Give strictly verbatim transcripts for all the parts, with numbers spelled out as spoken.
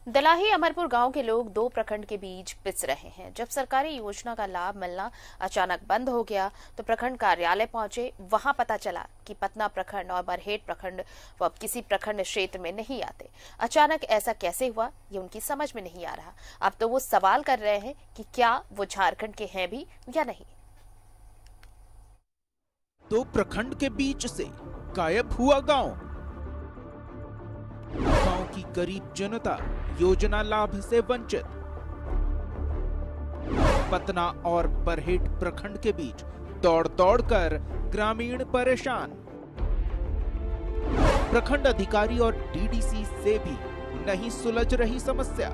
दलाही अमरपुर गांव के लोग दो प्रखंड के बीच पिस रहे हैं। जब सरकारी योजना का लाभ मिलना अचानक बंद हो गया तो प्रखंड कार्यालय पहुंचे। वहां पता चला कि पतना प्रखंड और बरहेट प्रखंड वो अब किसी प्रखंड क्षेत्र में नहीं आते। अचानक ऐसा कैसे हुआ ये उनकी समझ में नहीं आ रहा। अब तो वो सवाल कर रहे हैं कि क्या वो झारखंड के हैं भी या नहीं। दो प्रखंड के बीच से गायब हुआ गांव। गांव की गरीब जनता योजना लाभ से वंचित। पतना और बरहेट प्रखंड के बीच दौड़ दौड़ कर ग्रामीण परेशान। प्रखंड अधिकारी और डीडीसी से भी नहीं सुलझ रही समस्या।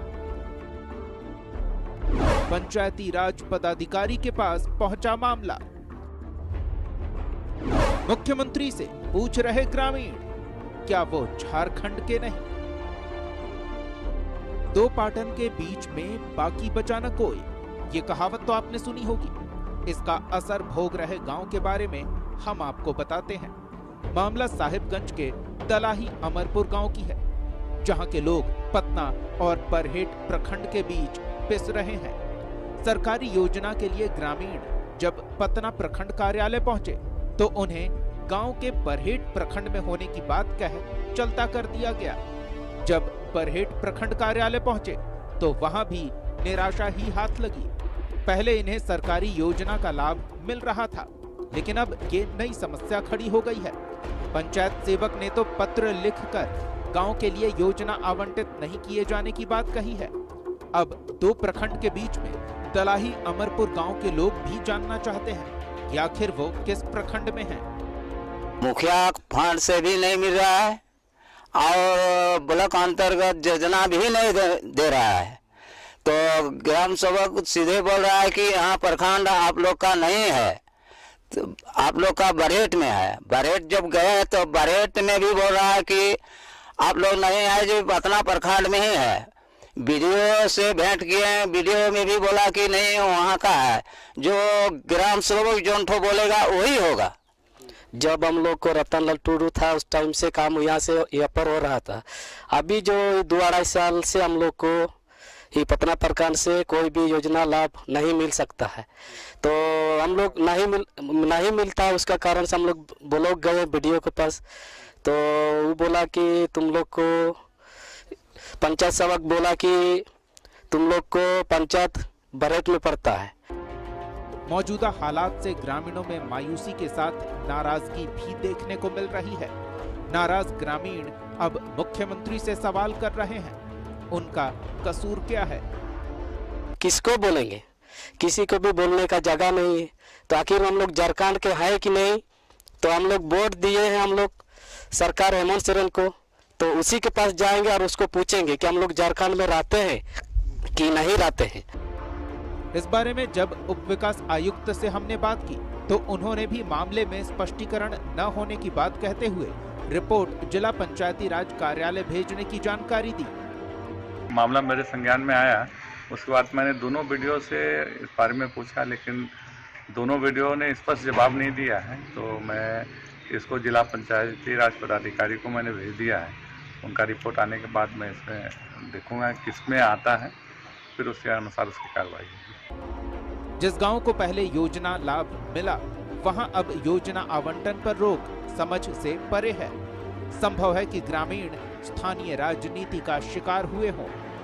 पंचायती राज पदाधिकारी के पास पहुंचा मामला। मुख्यमंत्री से पूछ रहे ग्रामीण, क्या वो झारखंड के नहीं? दो पाटन के बीच में बाकी बचा न कोई, ये कहावत तो आपने सुनी होगी। इसका असर भोग रहे गांव के बारे में हम आपको बताते हैं। मामला साहिबगंज के दलाही अमरपुर गांव की है, जहां के लोग पतना और बरहेट प्रखंड के बीच पिस रहे हैं। सरकारी योजना के लिए ग्रामीण जब पतना प्रखंड कार्यालय पहुंचे तो उन्हें गांव के बरहेट प्रखंड में होने की बात कह चलता कर दिया गया। जब बरहेट प्रखंड कार्यालय पहुंचे तो वहां भी निराशा ही हाथ लगी। पहले इन्हें सरकारी योजना का लाभ मिल रहा था, लेकिन अब ये नई समस्या खड़ी हो गई है। पंचायत सेवक ने तो पत्र लिखकर गांव के लिए योजना आवंटित नहीं किए जाने की बात कही है। अब दो प्रखंड के बीच में दलाही अमरपुर गांव के लोग भी जानना चाहते हैं कि आखिर वो किस प्रखंड में हैं। मुखिया फंड से भी नहीं मिल रहा है और ब्लॉक अंतर्गत योजना भी नहीं दे, दे रहा है। तो ग्राम सेवक सीधे बोल रहा है कि यहाँ प्रखंड आप लोग का नहीं है, तो आप लोग का बरहेट में है। बरहेट जब गए तो बरहेट में भी बोल रहा है कि आप लोग नहीं आए, जो पतना प्रखंड में ही है। वीडियो से भेंट किए, वीडियो में भी बोला कि नहीं वहाँ का है। जो ग्राम सेवक जो उनको बोलेगा वही होगा। जब हम लोग को रतन लाल टूडू था उस टाइम से काम यहाँ से यहाँ पर हो रहा था। अभी जो दो अढ़ाई साल से हम लोग को ये पतना प्रखंड से कोई भी योजना लाभ नहीं मिल सकता है। तो हम लोग नहीं मिल नहीं मिलता, उसका कारण से हम लोग ब्लॉक गए वीडियो के पास। तो वो बोला कि तुम लोग को पंचायत सेवक बोला कि तुम लोग को पंचायत बरहेट में पड़ता है। मौजूदा हालात से ग्रामीणों में मायूसी के साथ नाराजगी भी देखने को मिल रही है। नाराज ग्रामीण अब मुख्यमंत्री से सवाल कर रहे हैं, उनका कसूर क्या है? किसको बोलेंगे? किसी को भी बोलने का जगह नहीं है। तो आखिर हम लोग झारखंड के हैं कि नहीं? तो हम लोग वोट दिए हैं हम लोग सरकार हेमंत सोरेन को, तो उसी के पास जाएंगे और उसको पूछेंगे कि हम लोग झारखंड में रहते हैं कि नहीं रहते हैं। इस बारे में जब उप विकास आयुक्त से हमने बात की तो उन्होंने भी मामले में स्पष्टीकरण न होने की बात कहते हुए रिपोर्ट जिला पंचायती राज कार्यालय भेजने की जानकारी दी। मामला मेरे संज्ञान में आया, उसके बाद मैंने दोनों वीडियो से इस बारे में पूछा, लेकिन दोनों वीडियो ने स्पष्ट जवाब नहीं दिया है। तो मैं इसको जिला पंचायती राज पदाधिकारी को मैंने भेज दिया है। उनका रिपोर्ट आने के बाद मैं इसमें देखूंगा किसमें आता है, फिर उसके अनुसार उसकी कार्रवाई होगी। जिस गांव को पहले योजना लाभ मिला वहां अब योजना आवंटन पर रोक समझ से परे है। संभव है कि ग्रामीण स्थानीय राजनीति का शिकार हुए हों।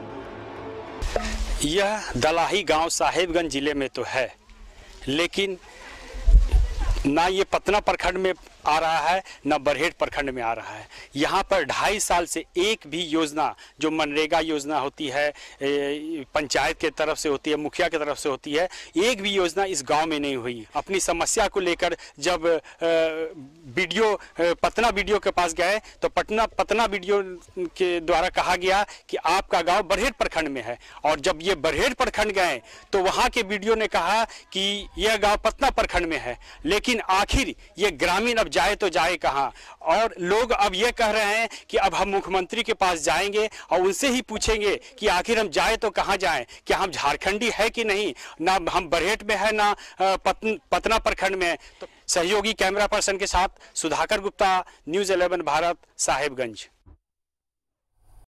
यह दलाही गांव साहिबगंज जिले में तो है, लेकिन ना ये पतना प्रखंड में आ रहा है ना बरहेट प्रखंड में आ रहा है। यहाँ पर ढाई साल से एक भी योजना, जो मनरेगा योजना होती है, पंचायत के तरफ से होती है, मुखिया की तरफ से होती है, एक भी योजना इस गांव में नहीं हुई। अपनी समस्या को लेकर जब वीडियो पतना वीडियो के पास गए तो पटना पतना वीडियो के द्वारा कहा गया कि आपका गांव बरहेट प्रखंड में है। और जब ये बरहेट प्रखंड गए तो वहाँ के वीडियो ने कहा कि यह गाँव पतना प्रखंड में है। लेकिन आखिर ये ग्रामीण अब जाए तो जाए कहाँ? और लोग अब ये कह रहे हैं कि अब हम मुख्यमंत्री के पास जाएंगे और उनसे ही पूछेंगे कि आखिर हम जाए तो कहाँ जाएं, क्या हम झारखंडी है कि नहीं, ना हम बरहेट में है ना पतन, पतना प्रखंड में है। तो सहयोगी कैमरा पर्सन के साथ सुधाकर गुप्ता, न्यूज़ इलेवन भारत, साहिबगंज।